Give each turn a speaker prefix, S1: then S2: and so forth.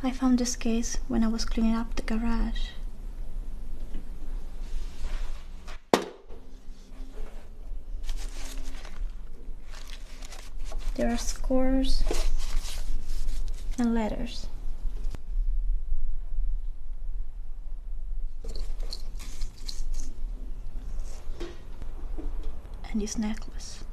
S1: I found this case when I was cleaning up the garage. There are scores and letters. And this necklace.